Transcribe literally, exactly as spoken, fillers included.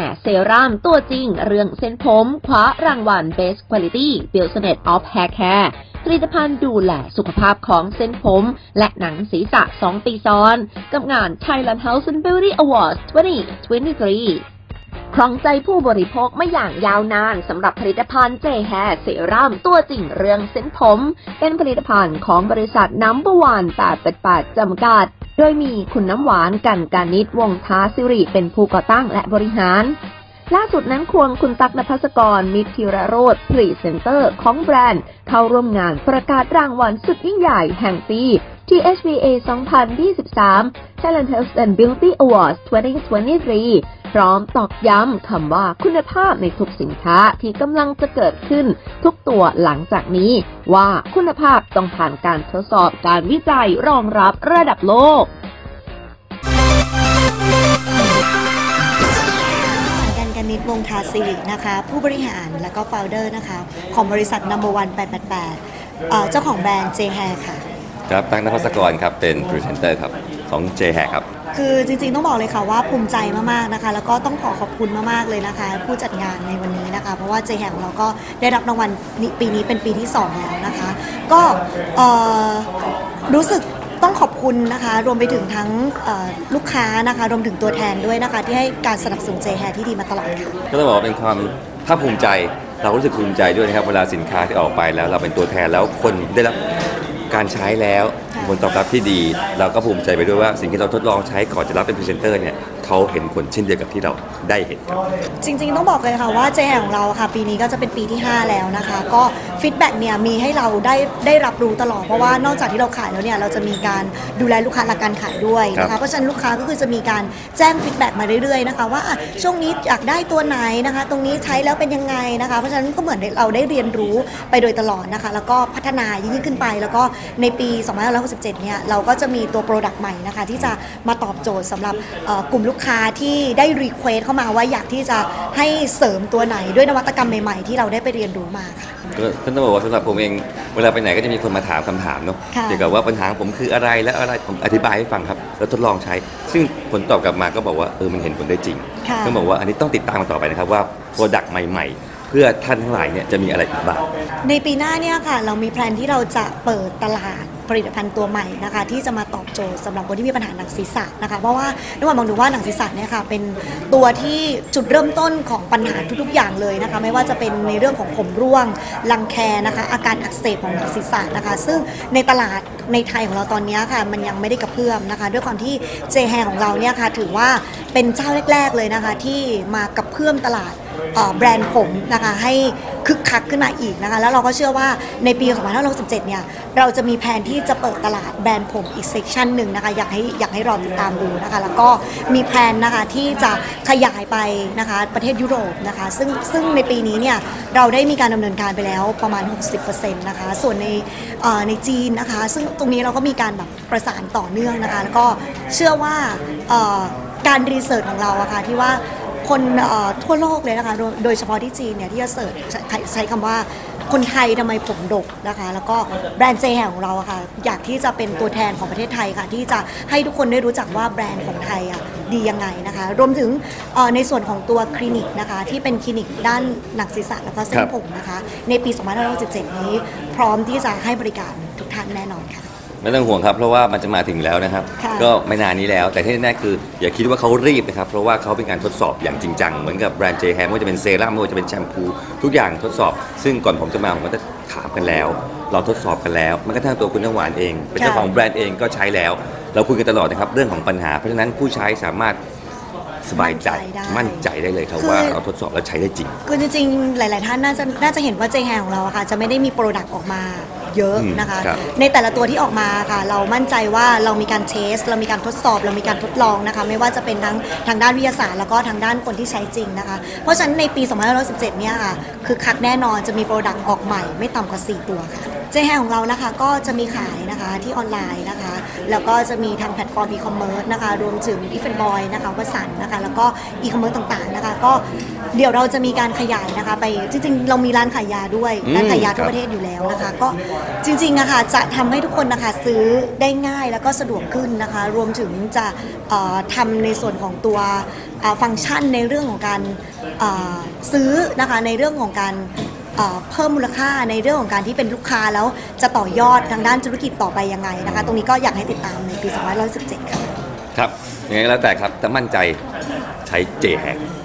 Hair เซรั่มตัวจริงเรื่องเส้นผมคว้ารางวัล Best Quality Business of Hair Care ผลิตภัณฑ์ดูแลสุขภาพของเส้นผมและหนังศีรษะสองปีซ้อนกับงาน Thailand Health and Beauty Awards สองพันยี่สิบสามครองใจผู้บริโภคมาอย่างยาวนานสำหรับผลิตภัณฑ์ J Hair เซรั่มตัวจริงเรื่องเส้นผมเป็นผลิตภัณฑ์ของบริษัท นัมเบอร์วัน แปดแปดแปด จำกัดโดยมีคุณน้ำหวานกันกานิชวงศ์ท้าสิริเป็นผู้ก่อตั้งและบริหารล่าสุดนั้นควงคุณตั๊ก นภัสกร มิตรธีรโรจน์พรีเซนเตอร์ของแบรนด์เข้าร่วมงานประกาศรางวัลสุดยิ่งใหญ่แห่งปี ที เอช วี เอ สองพันยี่สิบสาม Thailand Health and Beauty Awards สองพันยี่สิบสาม พร้อมตอกย้ำคำว่าคุณภาพในทุกสินค้าที่กำลังจะเกิดขึ้นทุกตัวหลังจากนี้ว่าคุณภาพต้องผ่านการทดสอบการวิจัยรองรับระดับโลกกันนิดวงทาสิรินะคะผู้บริหารและก็โฟลเดอร์นะคะของบริษัท นัมเบอร์วัน แปดแปดแปด เจ้าของแบรนด์ J Hair ค่ะครับตั๊ก นภัสกรครับเป็นพรีเซนเตอร์ครับของ J Hair ครับคือจริงๆต้องบอกเลยค่ะว่าภูมิใจมากๆนะคะแล้วก็ต้องขอขอบคุณมากๆเลยนะคะผู้จัดงานในวันนี้นะคะเพราะว่า J Hair ของเราก็ได้รับรางวัลปีนี้เป็นปีที่สองแล้วนะคะก็รู้สึกต้องขอบคุณนะคะรวมไปถึงทั้งลูกค้านะคะรวมถึงตัวแทนด้วยนะคะที่ให้การสนับสนุน J Hair ที่ดีมาตลอดค่ะก็ต้องบอกว่าเป็นความภาคภูมิใจเรารู้สึกภูมิใจด้วยนะครับเวลาสินค้าที่ออกไปแล้วเราเป็นตัวแทนแล้วคนได้รับการใช้แล้วผลตอบรับที่ดีเราก็ภูมิใจไปด้วยว่าสิ่งที่เราทดลองใช้ก่อนจะรับเป็นพรีเซนเตอร์เนี่ยเขาเห็นผลเช่นเดียวกับที่เราได้เห็นครับจริงๆต้องบอกเลยค่ะว่า J Hair ของเราค่ะปีนี้ก็จะเป็นปีที่ห้าแล้วนะคะก็ฟีดแบ็กเนี่ยมีให้เราได้ได้รับรู้ตลอดเพราะว่านอกจากที่เราขายแล้วเนี่ยเราจะมีการดูแลลูกค้าหลักการขายด้วยนะคะเพราะฉะนั้นลูกค้าก็คือจะมีการแจ้งฟีดแบ็กมาเรื่อยๆนะคะว่าช่วงนี้อยากได้ตัวไหนนะคะตรงนี้ใช้แล้วเป็นยังไงนะคะเพราะฉะนั้นก็เหมือนเราได้เรียนรู้ไปโดยตลอดนะคะแล้วก็พัฒนายิ่งขึ้นไปแล้วก็ในปีสองพันห้าร้อยหกสิบเจ็ดเนี่ยเราก็จะมีตัวโปรดักต์ใหม่นะคะที่จะมาตอบโจทย์สำหรับกลุ่มลูกค้าที่ได้รีเควสเข้ามาว่าอยากที่จะให้เสริมตัวไหนด้วยนวัตกรรมใหม่ๆที่เราได้ไปเรียนรู้มาค่ะก็ท่านต้องบอกว่าสำหรับผมเองเวลาไปไหนก็จะมีคนมาถามคำถามเนาะเกี่ยวกับว่าปัญหาผมคืออะไรและอะไรผมอธิบายให้ฟังครับแล้วทดลองใช้ซึ่งผลตอบกลับมาก็บอกว่าเออมันเห็นผลได้จริงต้องบอกว่าอันนี้ต้องติดตามกันต่อไปนะครับว่าโปรดักต์ใหม่ๆเพื่อท่านทั้งหลายเนี่ยจะมีอะไรอีกบ้างในปีหน้าเนี่ยค่ะเรามีแพลนที่เราจะเปิดตลาดผลิตภัณฑ์ตัวใหม่นะคะที่จะมาตอบโจทย์สำหรับคนที่มีปัญหาหนังศีรษะนะคะเพราะว่าน้องมองดูว่าหนังศีรษะเนี่ยค่ะเป็นตัวที่จุดเริ่มต้นของปัญหาทุกๆอย่างเลยนะคะไม่ว่าจะเป็นในเรื่องของผมร่วงรังแคนะคะอาการอักเสบของหนังศีรษะนะคะซึ่งในตลาดในไทยของเราตอนนี้ค่ะมันยังไม่ได้กระเพื่อมนะคะด้วยความที่ J Hair ของเราเนี่ยค่ะถือว่าเป็นเจ้าแรกๆเลยนะคะที่มากระเพื่อมตลาดแบรนด์ผมนะคะให้คึกคักขึ้นมาอีกนะคะแล้วเราก็เชื่อว่าในปีสองพันห้าร้อยหกสิบเจ็ดเนี่ยเราจะมีแผนที่จะเปิดตลาดแบรนด์ผมอีกเซกชันหนึ่งนะคะอยากให้อยากให้รอติดตามดูนะคะแล้วก็มีแผนนะคะที่จะขยายไปนะคะประเทศยุโรปนะคะซึ่งซึ่งในปีนี้เนี่ยเราได้มีการดำเนินการไปแล้วประมาณ หกสิบเปอร์เซ็นต์ นะคะส่วนในในจีนนะคะซึ่งตรงนี้เราก็มีการแบบประสานต่อเนื่องนะคะแล้วก็เชื่อว่าการรีเสิร์ชของเราอะค่ะที่ว่าคนทั่วโลกเลยนะคะโดยเฉพาะที่จีนเนี่ยที่จะเสิร์ชใช้คำว่าคนไทยทำไมผมดกนะคะแล้วก็แบรนด์ J Hair ของเราอะค่ะอยากที่จะเป็นตัวแทนของประเทศไทยค่ะที่จะให้ทุกคนได้รู้จักว่าแบรนด์ของไทยอะดียังไงนะคะรวมถึงในส่วนของตัวคลินิกนะคะที่เป็นคลินิกด้านหนังศีรษะแล้วก็เส้นผมนะคะในปีสองพันห้าร้อยหกสิบเจ็ดนี้พร้อมที่จะให้บริการทุกท่านแน่นอนค่ะไม่ต้องห่วงครับเพราะว่ามันจะมาถึงแล้วนะครับก็ไม่นานนี้แล้วแต่ที่แน่คืออย่าคิดว่าเขารีบนะครับเพราะว่าเขาเป็นการทดสอบอย่างจริงจังเหมือนกับแบรนด์ J Hair ไม่ว่าจะเป็นเซรั่มไม่ว่าจะเป็นแชมพูทุกอย่างทดสอบซึ่งก่อนผมจะมาผมก็จะถามกันแล้วเราทดสอบกันแล้วมันก็ทั้งตัวคุณน้ำหวานเองเป็นเจ้าของแบรนด์เองก็ใช้แล้วเราคุยกันตลอดนะครับเรื่องของปัญหาเพราะฉะนั้นผู้ใช้สามารถสบายใจมั่นใจได้เลยครับว่าเราทดสอบแล้วใช้ได้จริงคือจริงๆหลายๆท่านน่าจะน่าจะเห็นว่า J Hair ของเราค่ะจะไม่ได้มีโปรดักต์ออกมาเยอะนะคะในแต่ละตัวที่ออกมาค่ะเรามั่นใจว่าเรามีการเทสเรามีการทดสอบเรามีการทดลองนะคะไม่ว่าจะเป็นทั้งทางด้านวิทยาศาสตร์แล้วก็ทางด้านคนที่ใช้จริงนะคะเพราะฉะนั้นในปีสองพันห้าร้อยสิบเจ็ดเนี่ยค่ะคือคักแน่นอนจะมีโปรดักต์ออกใหม่ไม่ต่ำกว่าสี่ตัวค่ะเจแฮของเรานะคะก็จะมีขายนะคะที่ออนไลน์นะคะแล้วก็จะมีทางแพลตฟอร์มอีคอมเมิร์ซนะคะรวมถึงอีเฟนบอยนะคะวสันต์นะคะแล้วก็อีคอมเมิร์ซต่างๆนะคะก็เดี๋ยวเราจะมีการขยายนะคะไปจริงๆเรามีร้านขายยาด้วยร้านขายยาทั่วประเทศอยู่แล้วนะคะก็จริงๆอะค่ะจะทำให้ทุกคนนะคะซื้อได้ง่ายแล้วก็สะดวกขึ้นนะคะรวมถึงจะทำในส่วนของตัวฟังก์ชันในเรื่องของการซื้อนะคะในเรื่องของการเพิ่มมูลค่าในเรื่องของการที่เป็นลูกค้าแล้วจะต่อยอดทางด้านธุรกิจต่อไปยังไงนะคะตรงนี้ก็อยากให้ติดตามในปีสองพันสิบเจ็ดค่ะครับยังไงแล้วแต่ครับแต่มั่นใจใช้ เจ แฮก